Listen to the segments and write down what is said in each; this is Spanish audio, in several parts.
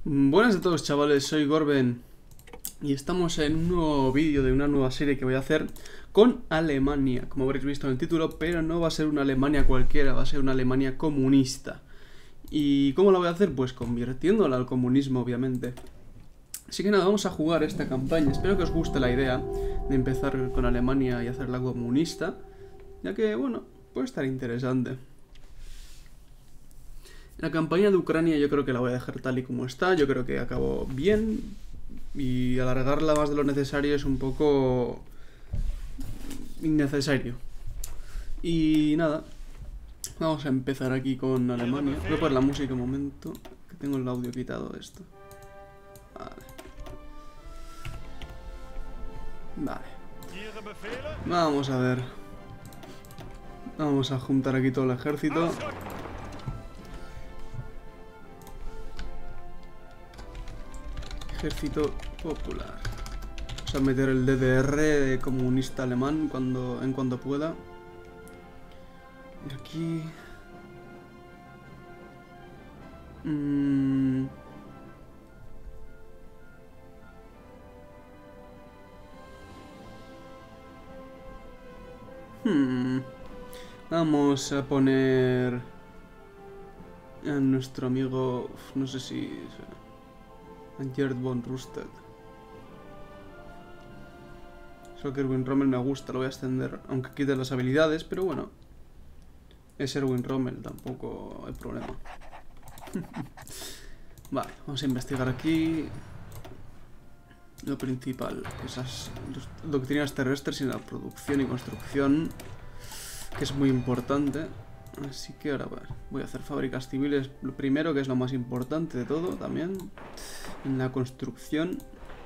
Buenas a todos, chavales, soy Gorben y estamos en un nuevo vídeo de una nueva serie que voy a hacer con Alemania, como habréis visto en el título, pero no va a ser una Alemania cualquiera, va a ser una Alemania comunista. ¿Y cómo la voy a hacer? Pues convirtiéndola al comunismo, obviamente. Así que nada, vamos a jugar esta campaña. Espero que os guste la idea de empezar con Alemania y hacerla comunista, ya que, bueno, puede estar interesante. La campaña de Ucrania yo creo que la voy a dejar tal y como está. Yo creo que acabó bien. Y alargarla más de lo necesario es un poco innecesario. Y nada, vamos a empezar aquí con Alemania. Voy a poner la música un momento, que tengo el audio quitado de esto. Vale. Vamos a ver. Vamos a juntar aquí todo el ejército. Ejército popular. Vamos a meter el DDR de comunista alemán en cuanto pueda. Y aquí... Vamos a poner a nuestro amigo... no sé si... Gerd von Rundstedt. Solo que Erwin Rommel me gusta, lo voy a extender, aunque quite las habilidades, pero bueno. Es Erwin Rommel, tampoco hay problema. Vale, vamos a investigar aquí lo principal, esas doctrinas terrestres y la producción y construcción, que es muy importante. Así que ahora voy a hacer fábricas civiles lo primero, que es lo más importante de todo también. En la construcción.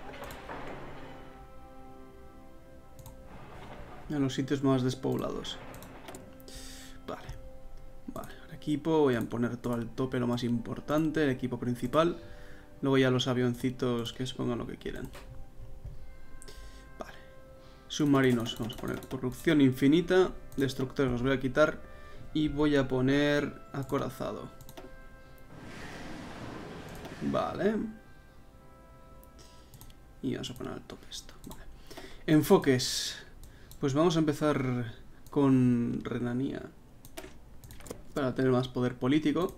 En los sitios más despoblados. Vale. Vale, el equipo voy a poner todo al tope, lo más importante, el equipo principal. Luego ya los avioncitos que expongan lo que quieran. Vale. Submarinos, vamos a poner producción infinita. Destructores los voy a quitar. Y voy a poner acorazado. Vale. Y vamos a poner al tope esto. Vale. Enfoques. Pues vamos a empezar con Renania. Para tener más poder político.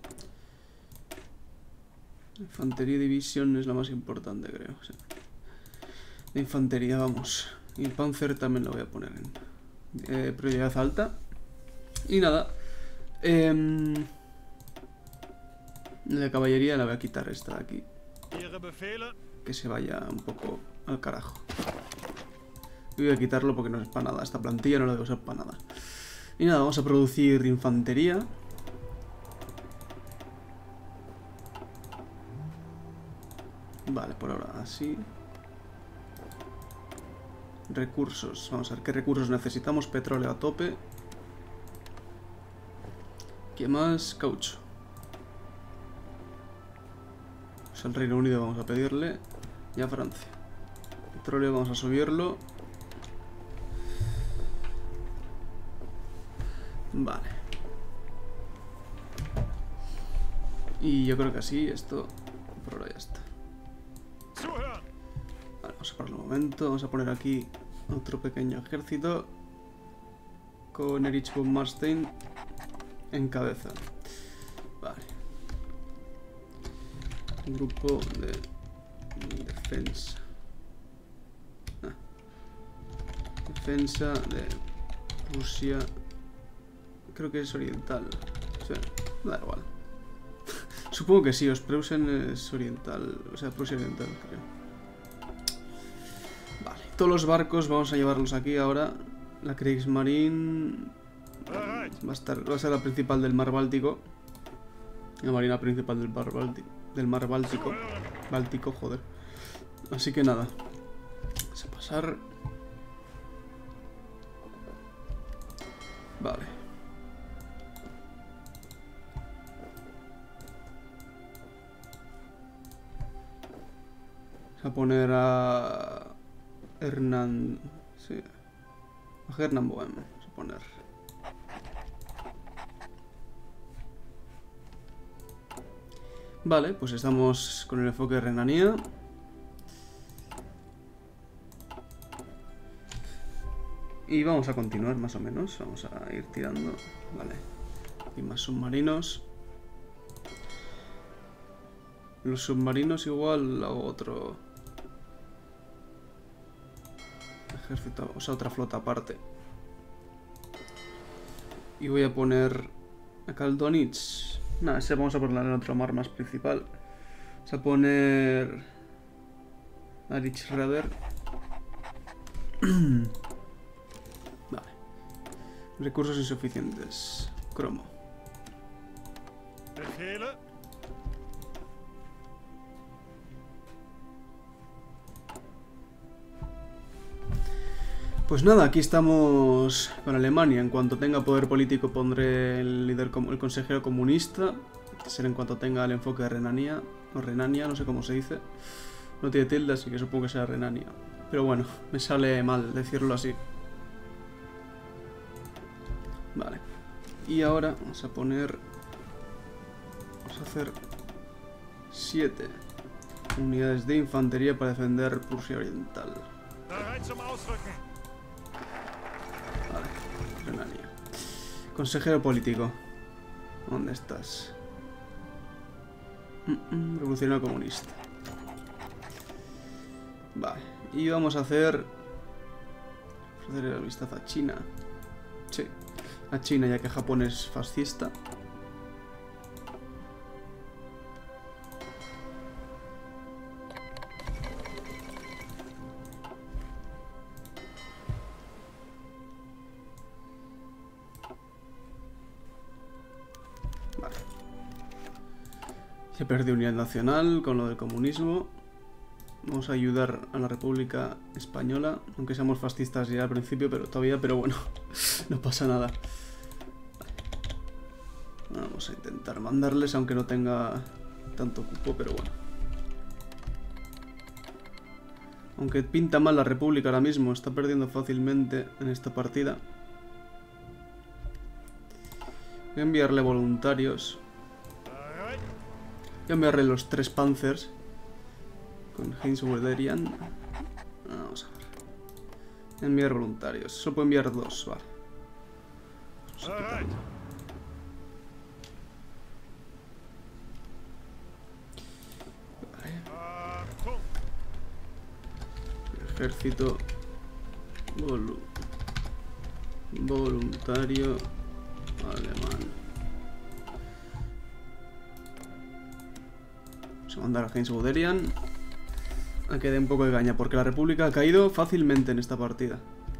Infantería División es la más importante, creo. Sí. De infantería, vamos. Y el Panzer también lo voy a poner en prioridad alta. Y nada. La caballería la voy a quitar esta de aquí. Que se vaya un poco al carajo. Y voy a quitarlo porque no es para nada. Esta plantilla no la debo usar para nada. Y nada, vamos a producir infantería. Vale, por ahora así. Recursos. Vamos a ver qué recursos necesitamos. Petróleo a tope. ¿Qué más? Caucho. Pues al Reino Unido vamos a pedirle. Y a Francia. Petróleo vamos a subirlo. Vale. Y yo creo que así esto por ahora ya está. Vale, vamos a parar un momento. Vamos a poner aquí otro pequeño ejército con Erich von Manstein en cabeza. Vale. Un grupo de defensa. Defensa de Rusia. Creo que es oriental. O sea, da igual. Supongo que sí, Preußen es oriental. O sea, Prusia oriental, creo. Vale, todos los barcos vamos a llevarlos aquí ahora. La Kriegsmarine va a ser la principal del mar Báltico. La marina principal del mar Báltico. Báltico, joder. Así que nada. Vamos a pasar. Vale. Vamos a poner a Hernán. Sí. A Hernán Bohem. Vamos a poner. Vale, pues estamos con el enfoque de Renania. Y vamos a continuar más o menos. Vamos a ir tirando. Vale. Y más submarinos. Los submarinos igual hago otro ejército, o sea, otra flota aparte. Y voy a poner a Kaldonich. Nada, ese vamos a ponerlo en otro mar más principal. Vamos a poner a Richrader. Vale. Recursos insuficientes. Cromo. Pues nada, aquí estamos con Alemania. En cuanto tenga poder político pondré el líder, el consejero comunista. Que será en cuanto tenga el enfoque de Renania. O Renania, no sé cómo se dice. No tiene tilde, así que supongo que será Renania. Pero bueno, me sale mal decirlo así. Vale. Y ahora vamos a poner... Vamos a hacer 7 unidades de infantería para defender Prusia Oriental. Vale, Renania. Consejero político. ¿Dónde estás? Revolucionario comunista. Vale, y vamos a hacer... Ofrecer amistad a China. Sí, a China, ya que Japón es fascista. Vale. Se perdió unidad nacional con lo del comunismo. Vamos a ayudar a la República Española, aunque seamos fascistas ya al principio, pero bueno, no pasa nada. Vamos a intentar mandarles, aunque no tenga tanto cupo, pero bueno. Aunque pinta mal la República ahora mismo, está perdiendo fácilmente en esta partida. Voy a enviarle voluntarios. Voy a enviarle los 3 Panzers. Con Heinz Guderian. Vamos a ver. Voy a enviar voluntarios. Solo puedo enviar 2, vale. Ejército voluntario alemán. Vamos a mandar a Heinz Guderian a que dé un poco de caña, porque la República ha caído fácilmente en esta partida.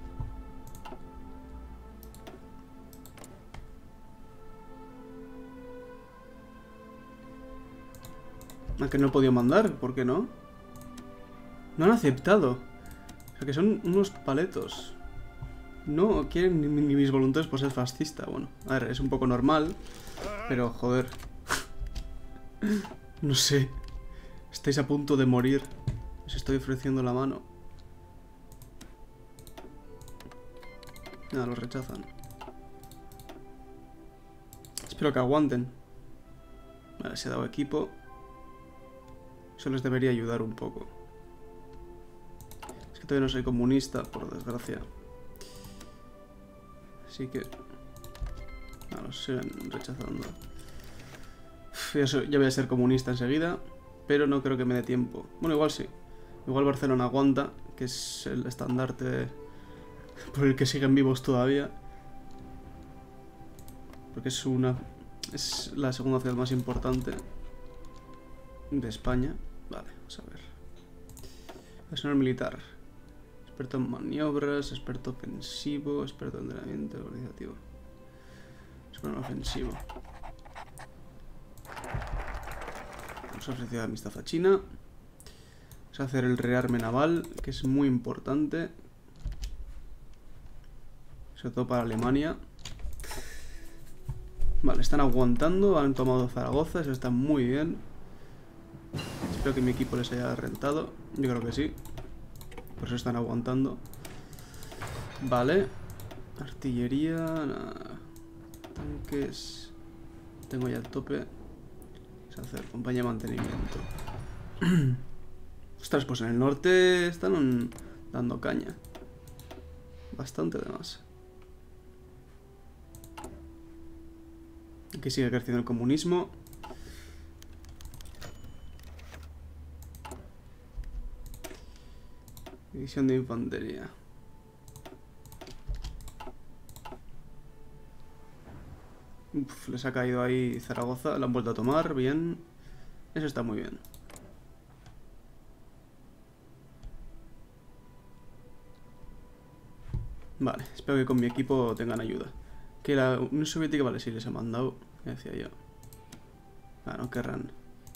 ¿A que no he podido mandar? ¿Por qué no? No han aceptado. O sea que son unos paletos. No quieren ni mis voluntarios por ser fascista. Bueno, a ver, es un poco normal. Pero, joder. No sé. Estáis a punto de morir. Os estoy ofreciendo la mano. Nada, los rechazan. Espero que aguanten. Vale, se ha dado equipo. Eso les debería ayudar un poco. Es que todavía no soy comunista, por desgracia. Así que... No, los siguen rechazando. Ya voy a ser comunista enseguida. Pero no creo que me dé tiempo. Bueno, igual sí. Igual Barcelona aguanta, que es el estandarte por el que siguen vivos todavía. Porque es la segunda ciudad más importante de España. Vale, vamos a ver. Personal militar. Experto en maniobras, experto ofensivo, experto en entrenamiento organizativo. Experto en ofensivo. Hemos ofrecido amistad a China. Vamos a hacer el rearme naval, que es muy importante. Sobre todo para Alemania. Vale, están aguantando. Han tomado Zaragoza, eso está muy bien. Espero que mi equipo les haya rentado. Yo creo que sí. Por eso están aguantando. Vale. Artillería. Nada. Tanques. Tengo ya el tope. Es hacer compañía de mantenimiento. Ostras, pues en el norte están dando caña. Bastante además. Aquí sigue creciendo el comunismo. División de infantería. Uf, les ha caído ahí Zaragoza. La han vuelto a tomar. Bien. Eso está muy bien. Vale, espero que con mi equipo tengan ayuda. Que la Unión Soviética, vale, sí les ha mandado. Ya decía yo. Ah, no querrán.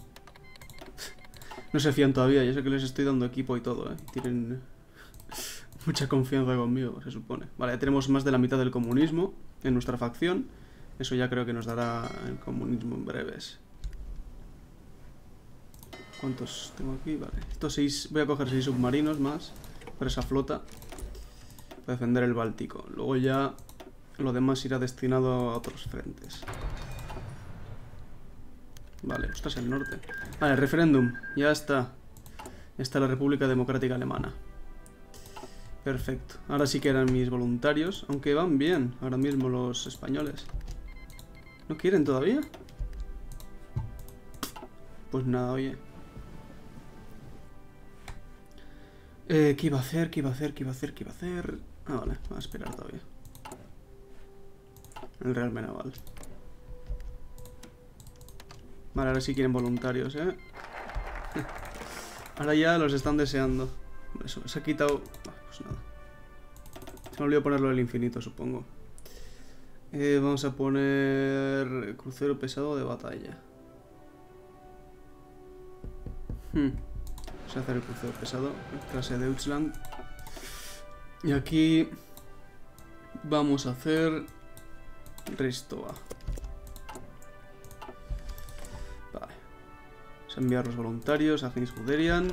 No se fían todavía, yo sé que les estoy dando equipo y todo, ¿eh? Tienen mucha confianza conmigo, se supone. Vale, ya tenemos más de la mitad del comunismo en nuestra facción. Eso ya creo que nos dará el comunismo en breves. ¿Cuántos tengo aquí? Vale, estos 6... Voy a coger 6 submarinos más para esa flota. Para defender el Báltico. Luego ya lo demás irá destinado a otros frentes. Vale, ostras, el norte. Vale, el referéndum, ya está. Ya está la República Democrática Alemana. Perfecto. Ahora sí que eran mis voluntarios. Aunque van bien ahora mismo los españoles. ¿No quieren todavía? Pues nada, oye. ¿Qué iba a hacer? ¿Qué iba a hacer? ¿Qué iba a hacer? ¿Qué iba a hacer? Ah, vale, vamos a esperar todavía. El Real Menaval. Vale, ahora sí quieren voluntarios, ¿eh? Ahora ya los están deseando. Eso, se ha quitado... pues nada. Se me olvidó ponerlo del infinito, supongo. Vamos a poner... crucero pesado de batalla. Vamos a hacer el crucero pesado. Clase Deutschland. Y aquí... vamos a hacer... Ristova. Vale. Vamos a enviar los voluntarios a Fins Guderian.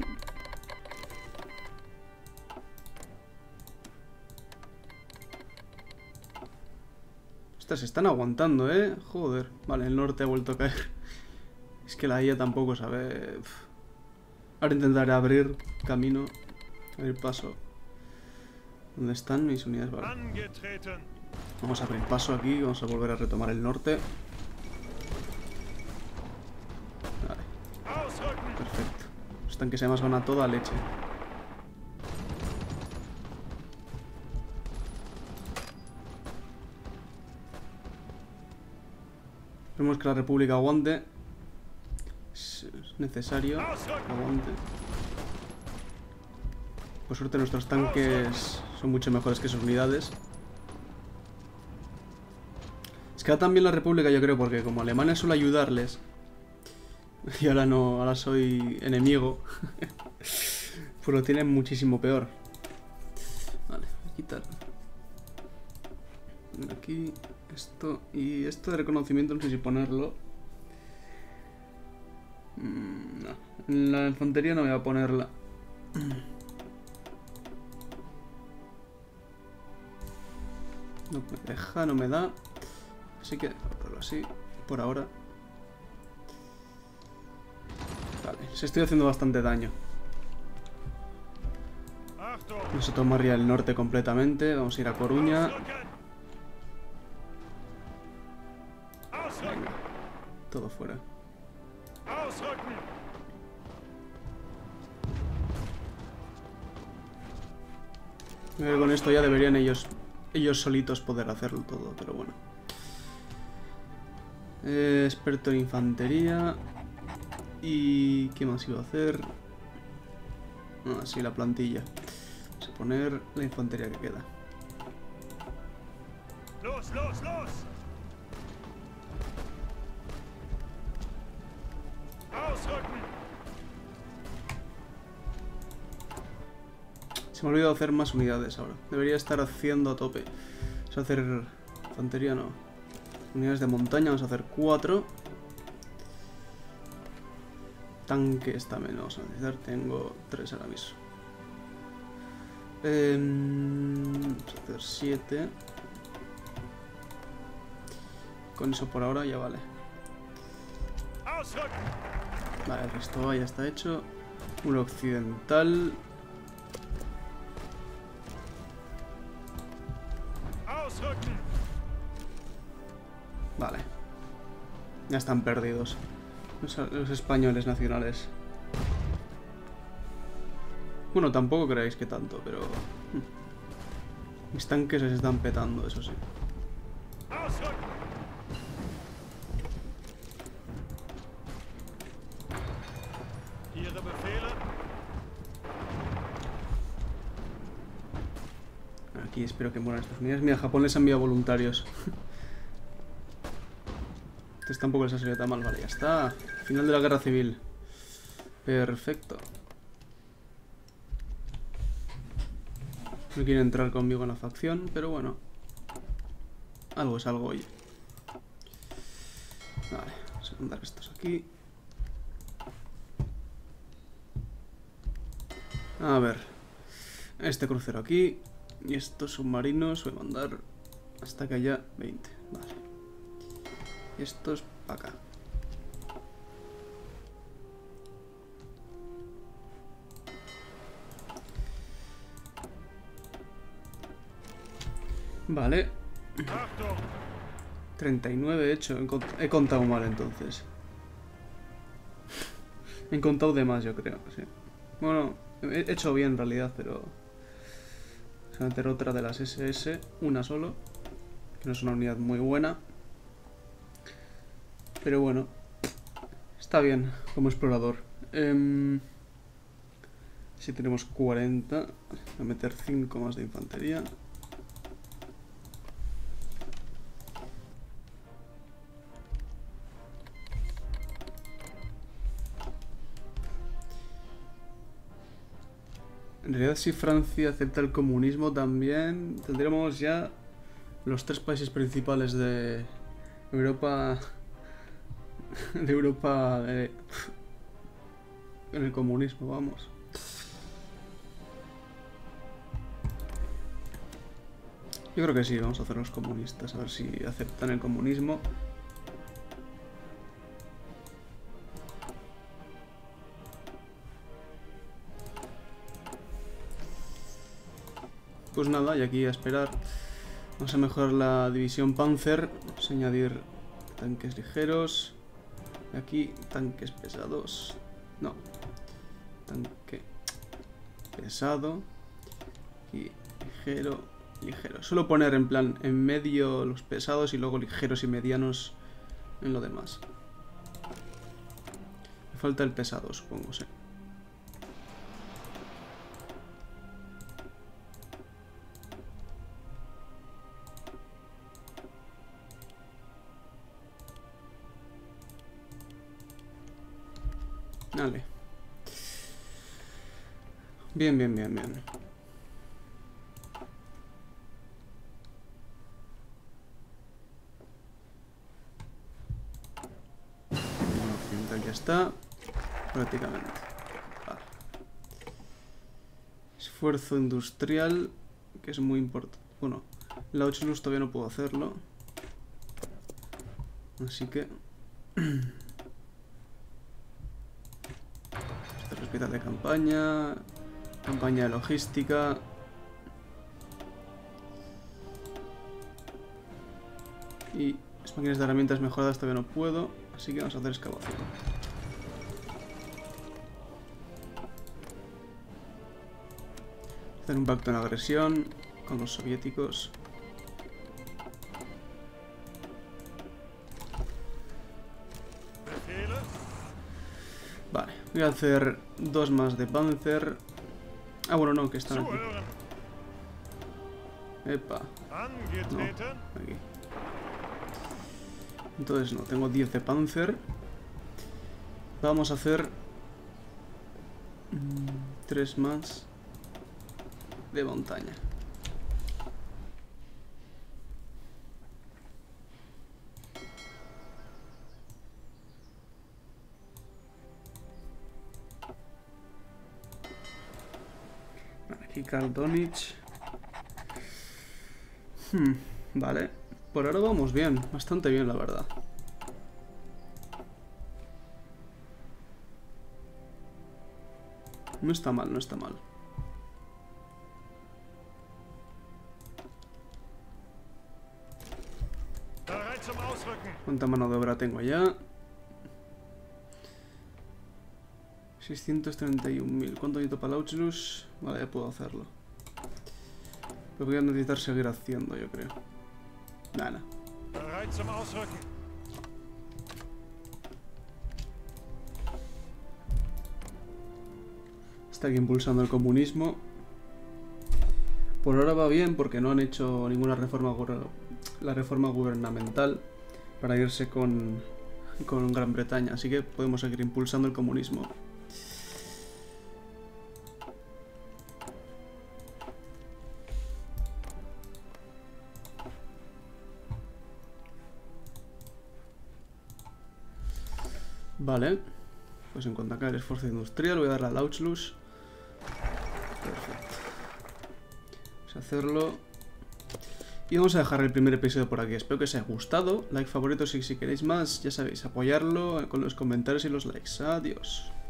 Estas se están aguantando, ¿eh? Joder. Vale, el norte ha vuelto a caer. Es que la IA tampoco sabe... Ahora intentaré abrir camino. Abrir paso. ¿Dónde están mis unidades? Vale. Vamos a abrir paso aquí. Vamos a volver a retomar el norte. Vale. Perfecto. Los tanques además van a toda leche. Esperemos que la República aguante. Es necesario. Aguante. Por suerte nuestros tanques son mucho mejores que sus unidades. Es que ahora también la República, yo creo, porque como Alemania suele ayudarles y ahora no, ahora soy enemigo, pues lo tienen muchísimo peor. Vale, voy a quitar aquí esto y esto de reconocimiento, no sé si ponerlo. No, en la infantería no voy a ponerla. No me deja, no me da. Así que, voy a ponerlo así, por ahora. Vale, se estoy haciendo bastante daño. Vamos a tomar ya el norte completamente. Vamos a ir a Coruña. Venga, todo fuera. Creo que con esto ya deberían ellos solitos poder hacerlo todo, pero bueno. Experto en infantería. ¿Y qué más iba a hacer? Ah, sí, la plantilla. Vamos a poner la infantería que queda. ¡Los! Se me ha olvidado hacer más unidades ahora. Debería estar haciendo a tope. Vamos a hacer infantería, no. Unidades de montaña, vamos a hacer 4. Tanques también vamos a necesitar. Tengo 3 ahora mismo. Vamos a hacer 7. Con eso por ahora ya vale. Vale, el resto ya está hecho. Un occidental. Vale. Ya están perdidos los españoles nacionales. Bueno, tampoco creáis que tanto, pero... mis tanques se están petando, eso sí. Aquí espero que mueran estas unidades. Mira, Japón les ha enviado voluntarios. Entonces tampoco les ha salido tan mal. Vale, ya está. Final de la guerra civil. Perfecto. No quiere entrar conmigo en la facción, pero bueno. Algo es algo, oye. Vale, vamos a mandar estos aquí. A ver. Este crucero aquí. Y estos submarinos voy a mandar hasta que haya 20. Vale. Y estos para acá. Vale. 39 he hecho. He contado mal entonces. He contado de más, yo creo. Sí. Bueno, he hecho bien en realidad, pero... voy a meter otra de las SS. Una solo. Que no es una unidad muy buena. Pero bueno. Está bien como explorador. Si tenemos 40. Voy a meter 5 más de infantería. En realidad, si Francia acepta el comunismo también, tendríamos ya los 3 países principales de Europa... de Europa... en el comunismo, vamos. Yo creo que sí, vamos a hacer los comunistas, a ver si aceptan el comunismo. Pues nada, y aquí a esperar. Vamos a mejorar la división Panzer. Vamos a añadir tanques ligeros. Y aquí tanques pesados. No. Tanque pesado. Y ligero, ligero. Suelo poner en plan en medio los pesados y luego ligeros y medianos en lo demás. Me falta el pesado, supongo, sí. Vale. Bien, bien, bien, bien. El occidental ya está. Prácticamente. Vale. Esfuerzo industrial, que es muy importante. Bueno, la 8 luz todavía no puedo hacerlo. Así que... hospital de campaña, campaña de logística. Y las máquinas de herramientas mejoradas todavía no puedo, así que vamos a hacer excavación. Hacer un pacto en agresión con los soviéticos. Vale, voy a hacer 2 más de Panzer. Ah, bueno, no, que están aquí. Epa. No, aquí. Entonces no, tengo 10 de Panzer. Vamos a hacer 3 más de montaña. Aquí Kaldonich. Vale. Por ahora vamos bien. Bastante bien, la verdad. No está mal, no está mal. ¿Cuánta mano de obra tengo ya? 631.000. ¿Cuánto necesito para el Auxilus? Vale, ya puedo hacerlo. Pero voy a necesitar seguir haciendo, yo creo. Nada. Está aquí impulsando el comunismo. Por ahora va bien porque no han hecho ninguna reforma, la reforma gubernamental para irse con Gran Bretaña. Así que podemos seguir impulsando el comunismo. Vale. Pues en cuanto acabe el esfuerzo industrial voy a darle al Auxilus. Perfecto. Vamos a hacerlo. Y vamos a dejar el primer episodio por aquí. Espero que os haya gustado. Like, favorito si queréis más. Ya sabéis, apoyarlo con los comentarios y los likes. Adiós.